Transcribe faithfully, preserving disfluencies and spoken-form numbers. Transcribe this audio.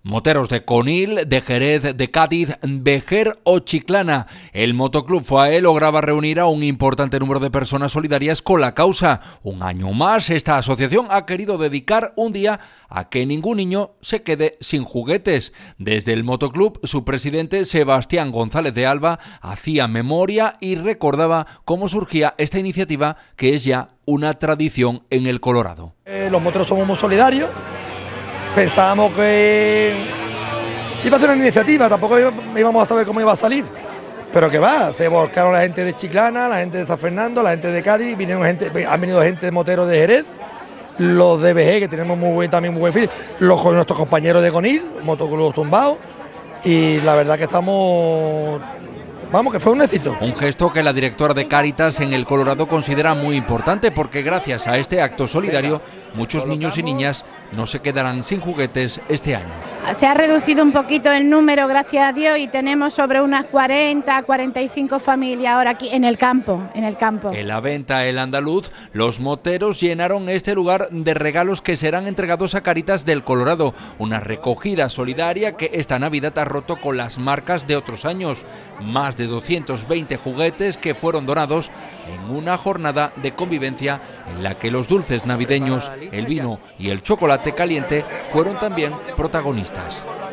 Moteros de Conil, de Jerez, de Cádiz, Vejer o Chiclana. El Motoclub FAE lograba reunir a un importante número de personas solidarias con la causa. Un año más, esta asociación ha querido dedicar un día a que ningún niño se quede sin juguetes. Desde el Motoclub, su presidente Sebastián González de Alba hacía memoria y recordaba cómo surgía esta iniciativa, que es ya una tradición en el Colorado. Eh, los moteros somos muy solidarios. Pensábamos que iba a ser una iniciativa, tampoco íbamos a saber cómo iba a salir, pero que va, se volcaron la gente de Chiclana, la gente de San Fernando, la gente de Cádiz, vinieron gente, han venido gente de moteros de Jerez, los de V G, que tenemos muy buen, también muy buen feeling, los con nuestros compañeros de Conil, Motoclub Tumbao, y la verdad que estamos... Vamos, que fue un éxito. Un gesto que la directora de Cáritas en el Colorado considera muy importante, porque gracias a este acto solidario muchos niños y niñas no se quedarán sin juguetes este año. Se ha reducido un poquito el número, gracias a Dios, y tenemos sobre unas cuarenta, cuarenta y cinco familias ahora aquí en el campo, en el campo. En la venta El Andaluz, los moteros llenaron este lugar de regalos que serán entregados a Cáritas del Colorado, una recogida solidaria que esta Navidad ha roto con las marcas de otros años. Más de doscientos veinte juguetes que fueron donados en una jornada de convivencia en la que los dulces navideños, el vino y el chocolate caliente fueron también protagonistas.